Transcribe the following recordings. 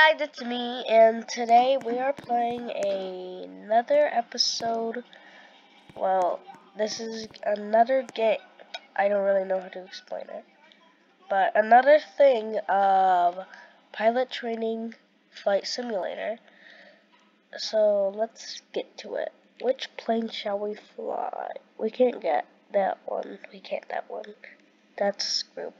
guys, it's me, and today we are playing another episode. Well, this is another game. I don't really know how to explain it, but another thing of Pilot Training Flight Simulator. So let's get to it. Which plane shall we fly? We can't get that one. We can't that one. That's group.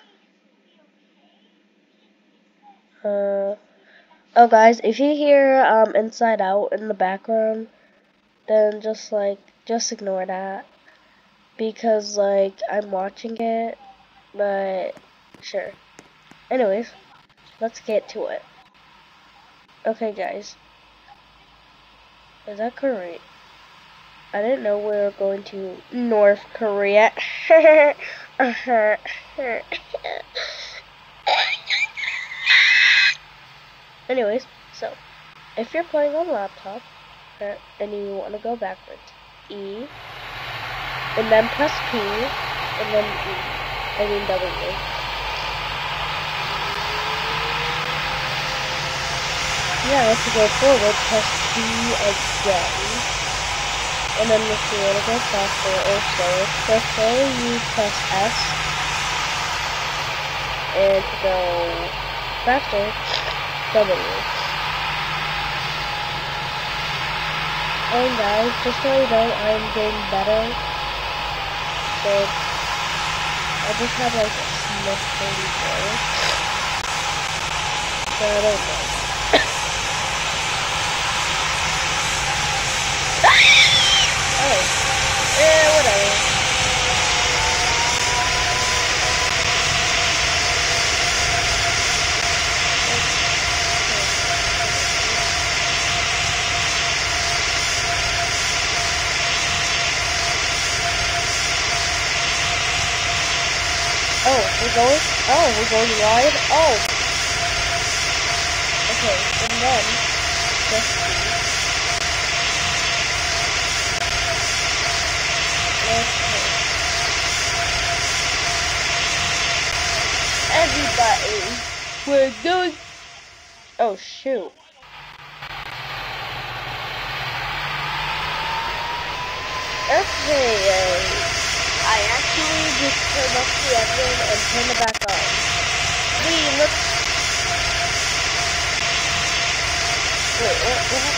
Oh guys, if you hear Inside Out in the background, then just ignore that, because I'm watching it, but sure. Anyways, let's get to it. Okay guys, is that Korea? I didn't know we were going to North Korea. Anyways, so if you're playing on laptop and you want to go backwards, E, and then press P, and then E, I mean W. Yeah, if you go forward, press P again, and then if you want to go faster or slower, you press S, and to go faster, W. And guys, just so you know, I'm getting better. So I just have a sniffing voice. So I don't know. Oh. Yeah, whatever. We're going wide? Oh! Okay, and then, press C. Okay. Everybody, we're going... Oh, shoot. Okay, I actually just turned off the engine and turned it back on. Look. Wait, what happened?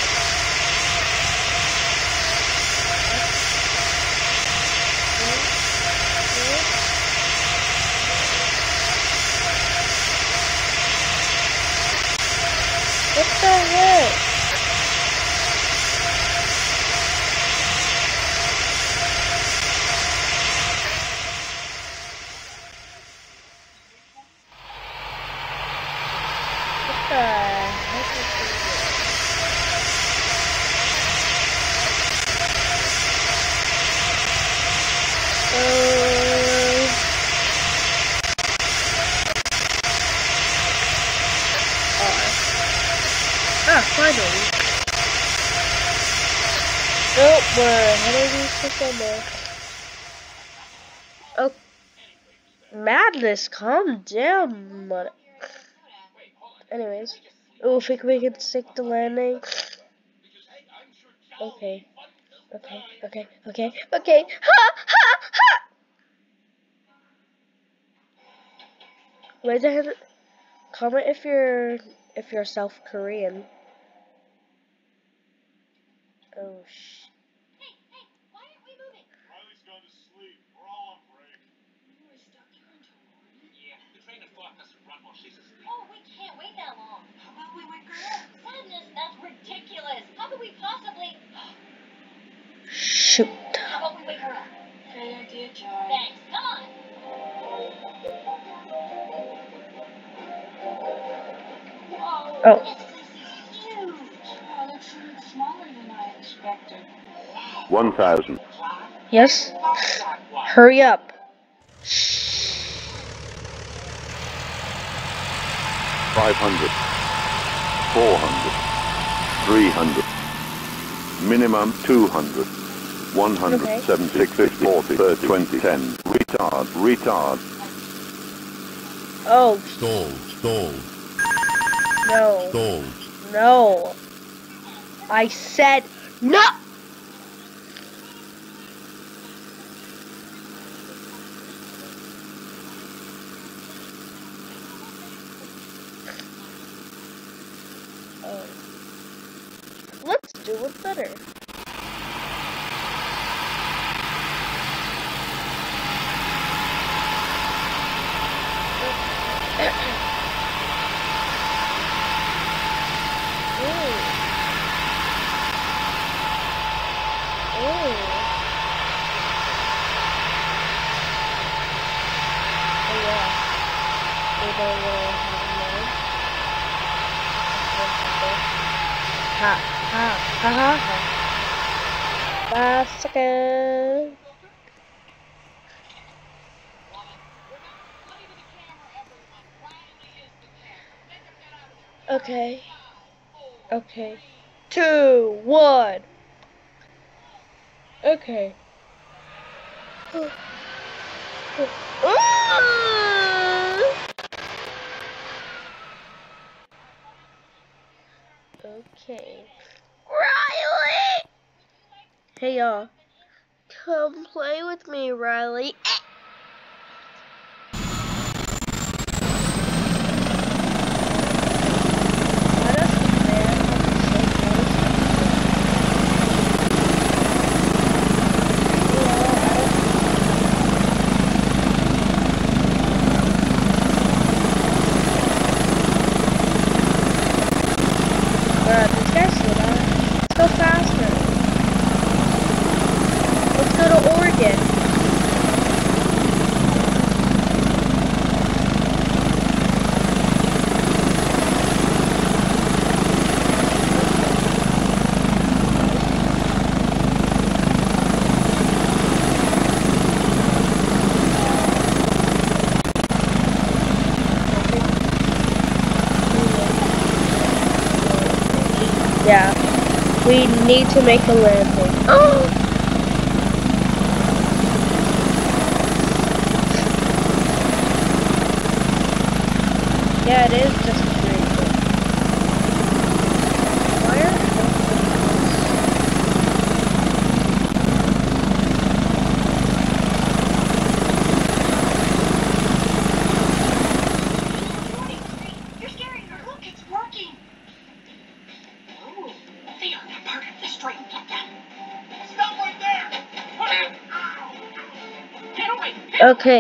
What the heck? Finally. Nope, we're heading to somewhere. Oh, madness, calm down, mother. Anyways, oh, think we can stick the landing. Okay. Ha! Wait a minute. Comment if you're South Korean. Oh sh. Hey, why aren't we moving? Riley's gone to sleep. We're all on break. We're stuck here until morning. Yeah, the train at 5 doesn't run while she's asleep. Oh, we can't wait that long. How about we wake her up? Sadness, that's ridiculous. How could we possibly? Shoot. How about we wake her up? Great idea, Joy. Thanks. Come on. Oh. This place is huge. Oh, looks so much smaller than I expected. 1,000. Yes? Hurry up. 500. 400. 300. Minimum 200. 176, 50, 40, 30, 20, 10. Retard. Oh. Stall. No. Stalled. No. I said no. Oh. Let's do it better. Ha ha ha ha ha. Bicycle. Okay. Okay. 2, 1. Okay. Okay. Riley! Hey y'all. Come play with me, Riley. Yeah, we need to make a landing. Oh! Yeah, it is just a dream. Why are You're scaring her. Look, it's working. Oh, they are not part of this train, Captain. Stop right there! Get away! okay.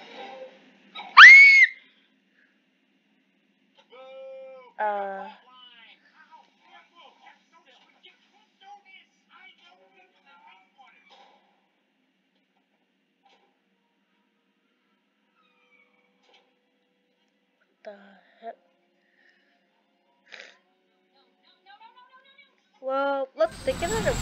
The heck? Well, let's think of it.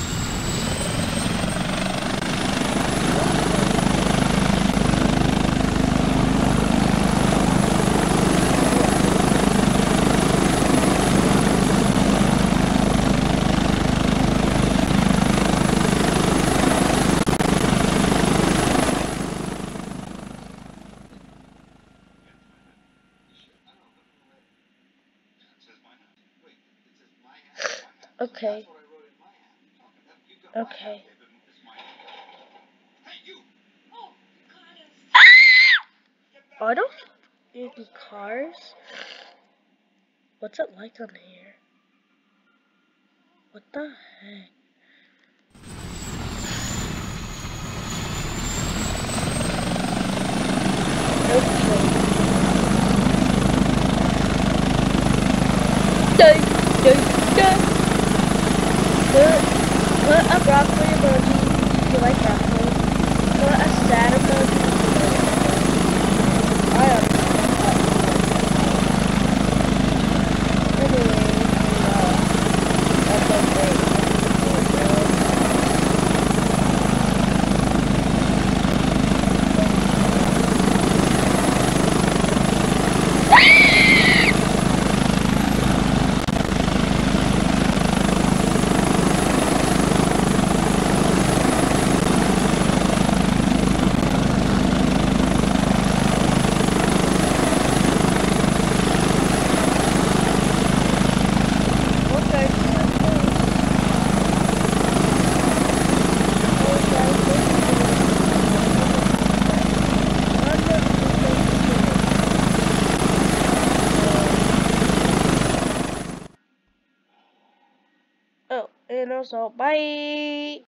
Okay. Okay. I don't need cars. What's it like on here? What the heck? Okay. Put a broccoli emoji if you like broccoli. Put a sad emoji if you like broccoli. I am. Anyway, that's okay. channel. So bye.